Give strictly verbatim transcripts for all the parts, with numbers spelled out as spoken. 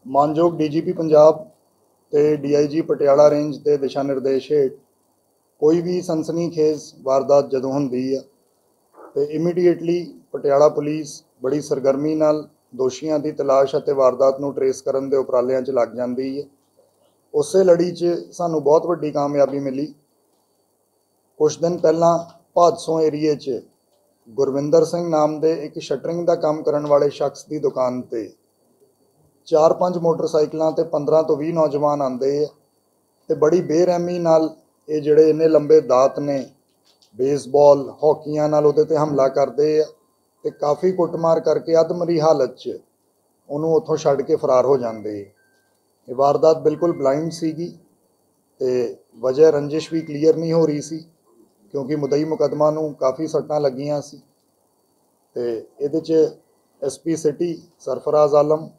मानयोग D G P Punjab ते D I G Patiala range के दिशा निर्देश हेठ कोई भी सनसनीखेज वारदात जदों हुंदी है तो इमीडिएटली पटियाला पुलिस बड़ी सरगर्मी नाल दोषियों की तलाश और वारदात नूं ट्रेस करन दे उपरालियां च लग जाती है। उस लड़ी च सानूं बहुत वड्डी कामयाबी मिली। कुछ दिन पहला भादसों एरिए च गुरविंदर सिंह नाम दे एक शटरिंग का काम करने वाले शख्स की दुकान ते चार पांच मोटरसाइकिलों ते पंद्रह तो भी नौजवान आते हैं तो बड़ी बेरहमी नाल ये जिहड़े इन्ने लंबे दात ने बेसबॉल हॉकियां नाल उहदे ते हमला करते हैं तो काफ़ी कुटमार करके अधमरी हालत च उन्होंने उत्थों छड्ड के फरार हो जाते। ये वारदात बिल्कुल ब्लाइंड सीगी ते वजह रंजिश भी क्लीयर नहीं हो रही सी क्योंकि मुदई मुकदमा नूं काफ़ी सट्टां लगियां सी ते इहदे च S P city Sarfaraz Alam,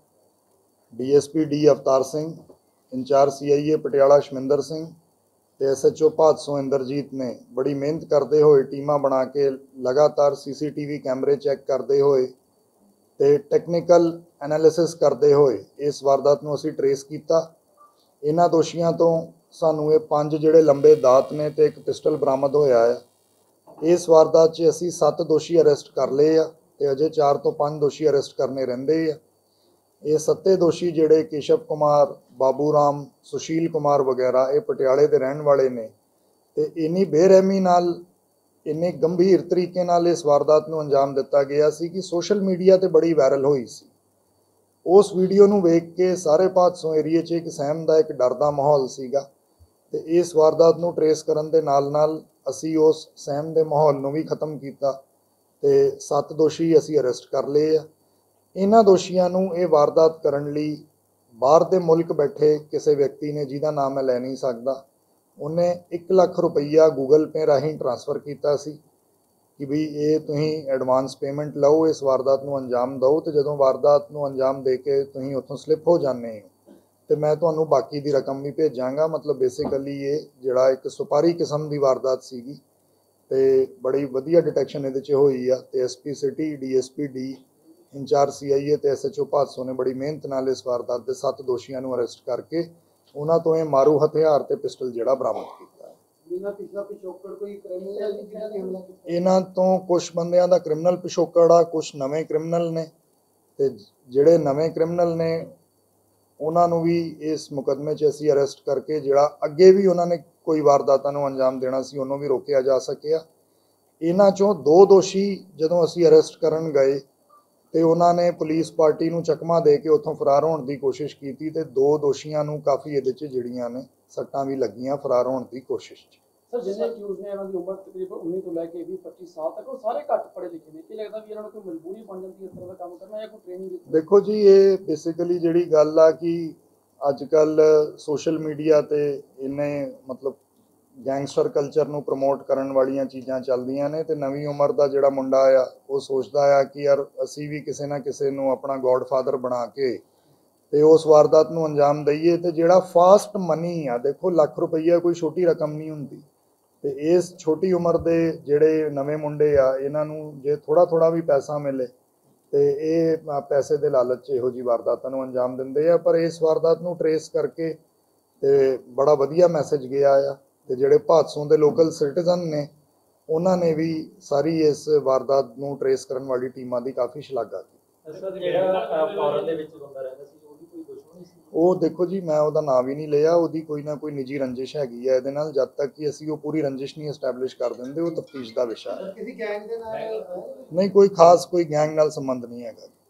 D S P D Avtar Singh, incharge C I A Patiala Shaminder Singh ते S H O Bhadson Inderjit ने बड़ी मेहनत करते हुए टीमां बना के लगातार सी सी टी वी कैमरे चैक करते हुए ते टैक्नीकल एनालिसिस करते हुए इस वारदात नूं असीं ट्रेस किया। इन्हां दोषियों तो सानूं ये पंज जिहड़े लंबे दात ने ते एक पिस्टल बरामद होया है। इस वारदात च असीं सत्त दोषी अरेस्ट कर लए आ ते अजे चार तो पांच दोषी अरेस्ट करने रहिंदे आ। ये सत्ते दोषी जिहड़े केशव कुमार, बाबू राम, सुशील कुमार वगैरह ये पटियाले के रहने वाले ने ते इन्नी बेरहमी नाल इन्ने गंभीर तरीके नाल इस वारदात नूं अंजाम दिता गया सी कि सोशल मीडिया ते बड़ी वायरल हुई सी। उस वीडियो नूं वेख के सारे भादसों एरिए च एक सहम दा एक डर दा माहौल सीगा ते इस वारदात नूं ट्रेस करन दे नाल नाल असीं उस सहम दे माहौल नूं भी खत्म कीता ते सत्त दोषी असीं अरेस्ट कर लए आ। इन्हां दोषियों नूं ये वारदात करन लई बाहर दे मुल्क बैठे किसी व्यक्ति ने जिहदा नाम मैं लै नहीं सकदा उन्हें एक लाख रुपया गूगल पे राਹੀਂ ट्रांसफर किया सी कि भी ये तुसीं एडवांस पेमेंट लो इस वारदात नूं अंजाम दो तो जदों वारदात नूं अंजाम दे के तुसीं उत्थों स्लिप हो जाते हो तो मैं तुहानूं बाकी दी रकम भी भेजांगा। मतलब बेसिकली ये जिहड़ा एक सुपारी किस्म की वारदात सीगी ते बड़ी वधिया डिटैक्शन इहदे च होई आ ते S P city, D S P D, incharge C I A ते एस एच ओ भादसों ने बड़ी मेहनत नाल इस वारदात के सत्त दोषियों नूं अरेस्ट करके उन्हां तो ये मारू हथियार ते पिस्टल जिहड़ा बरामद कीता है। इन्हां तो कुछ बंदियां दा क्रिमिनल पिछोकड़ आ, कुछ नवे क्रिमिनल ने ते जिहड़े नवे क्रिमिनल ने उन्हां नूं भी इस मुकदमे च असीं अरेस्ट करके जिहड़ा अगे भी उन्हां ने कोई वारदातां नूं अंजाम देना सी उन्होंने भी रोकिया जा सकिया। इन्हां चों दो दोषी जदों असीं अरेस्ट करन गए तो उन्होंने पुलिस पार्टी नूं चकमा दे के उत्थों फरार होने की कोशिश की ते दो दोषियों नूं काफ़ी इहदे च जिहड़ियां ने सट्टां भी लगियां फरार होने की कोशिश च। सर जिन्ने अक्यूज ने इन्हां दी उम्र तकरीबन उन्नीस तो लैके भी पच्चीस साल तक और सारे घट पढ़े लिखे ने, कि लगदा भी इन्हां नूं कोई मजबूरी बन जाती है इस तरह का काम करना या कोई ट्रेनिंग? देखो जी ये बेसिकली जिहड़ी गल आ कि अजकल सोशल मीडिया ते इन्ने मतलब गैंगस्टर कल्चर नूं प्रमोट करन वालियां चीज़ां चलदियां ने ते नवीं उम्र दा जिहड़ा मुंडा आ वो सोचदा आ कि यार असीं भी किसी ना किसी नूं अपना गॉडफादर बना के ते उस वारदात नूं अंजाम दईए ते जिहड़ा फास्ट मनी आ, देखो लाख रुपया कोई छोटी रकम नहीं हुंदी ते इस छोटी उम्र दे जिहड़े नवे मुंडे आ इन्हां नूं जे थोड़ा थोड़ा भी पैसा मिले तो ये पैसे के लालच च इहो जी वारदातां नूं अंजाम दिंदे आ। पर इस वारदात नूं ट्रेस करके ते बड़ा वधिया मैसेज गया आ ते जिहड़े भादसों दे लोकल सिटीजन ने उन्होंने भी सारी इस वारदात नूं ट्रेस करन वाली टीमां दी काफ़ी शलाघा की। वो देखो जी मैं उहदा नाम भी नहीं लिया, उहदी कोई ना कोई निजी रंजिश हैगी है इहदे नाल, जद तक कि असीं वो पूरी रंजिश नहीं एस्टैबलिश कर दिंदे वो तफ्तीश का विषय है। नहीं कोई खास कोई गैंग नाल संबंध नहीं है।